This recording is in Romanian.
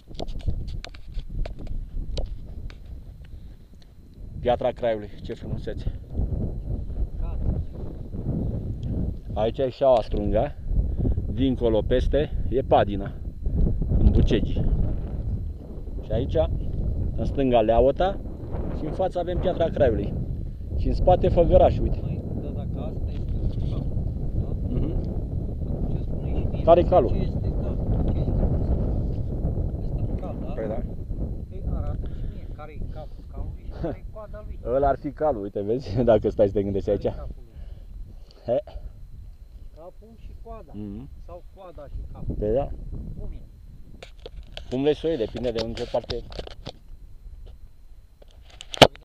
Piatra Craiului, ce frumusețe. Aici e Șaua Strunga, dincolo peste e Padina, în Bucegi. Și aici, în stânga Leaota și în fața avem Piatra Craiului. Și în spate Făgăraș, uite. Măi, dar dacă asta este calul, da? Ce spune și mie? Care-i calul? Ce este, da, ce este? Ăsta cal, da? Păi da. Păi arată și mie care-i capul calului și care-i coada lui. Ăla ar fi calul, uite, vezi? Dacă stai să te gândești aici. Care-i capul lui? He. Capul și coada. Mhm. Sau coada și capul. Păi da. Cum e? Cum vrei să o iei, depinde de în ce parte